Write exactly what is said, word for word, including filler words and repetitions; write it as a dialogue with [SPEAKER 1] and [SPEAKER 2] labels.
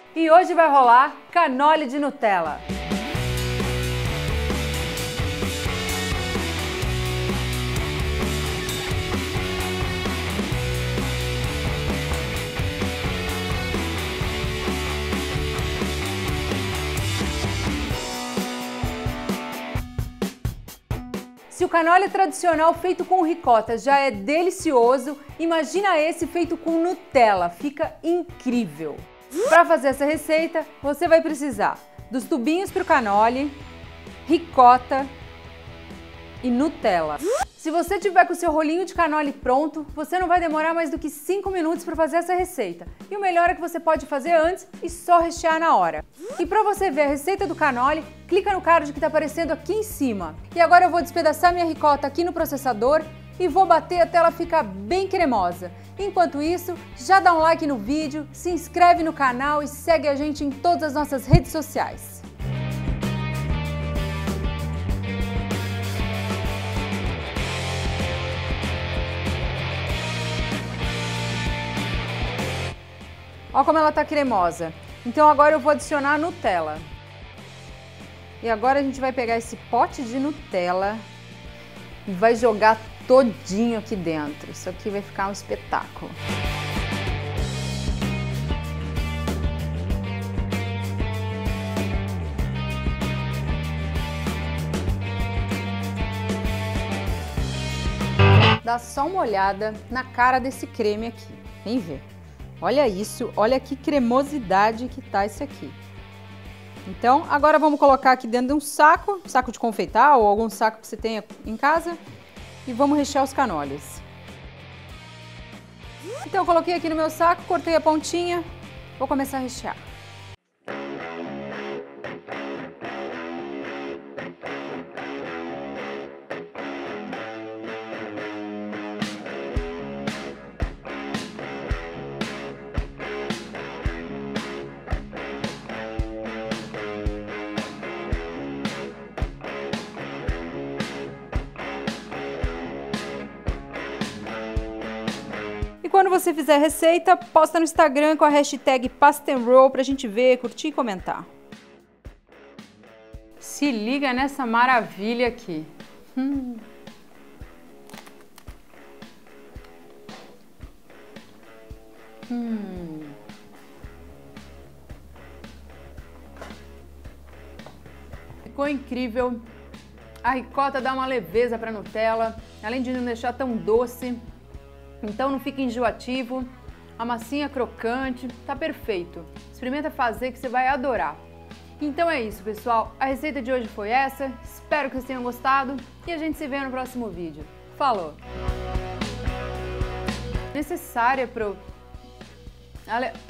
[SPEAKER 1] E hoje vai rolar canole de Nutella. Se o canole tradicional feito com ricota já é delicioso, imagina esse feito com Nutella, fica incrível! Para fazer essa receita, você vai precisar dos tubinhos para o canole, ricota e Nutella. Se você tiver com o seu rolinho de canole pronto, você não vai demorar mais do que cinco minutos para fazer essa receita. E o melhor é que você pode fazer antes e só rechear na hora. E para você ver a receita do canole, clica no card que está aparecendo aqui em cima. E agora eu vou despedaçar minha ricota aqui no processador e vou bater até ela ficar bem cremosa. Enquanto isso, já dá um like no vídeo, se inscreve no canal e segue a gente em todas as nossas redes sociais. Olha como ela tá cremosa. Então agora eu vou adicionar a Nutella. E agora a gente vai pegar esse pote de Nutella e vai jogar todinho aqui dentro. Isso aqui vai ficar um espetáculo. Dá só uma olhada na cara desse creme aqui. Vem ver. Olha isso, olha que cremosidade que tá esse aqui. Então, agora vamos colocar aqui dentro de um saco, saco de confeitar ou algum saco que você tenha em casa, e vamos rechear os canoles. Então, eu coloquei aqui no meu saco, cortei a pontinha, vou começar a rechear. E quando você fizer a receita, posta no Instagram com a hashtag Pasta and Roll pra gente ver, curtir e comentar. Se liga nessa maravilha aqui. Hum. Hum. Ficou incrível. A ricota dá uma leveza pra Nutella, além de não deixar tão doce. Então não fica enjoativo, a massinha crocante, tá perfeito. Experimenta fazer que você vai adorar. Então é isso, pessoal. A receita de hoje foi essa. Espero que vocês tenham gostado e a gente se vê no próximo vídeo. Falou! Necessária pro... Ale...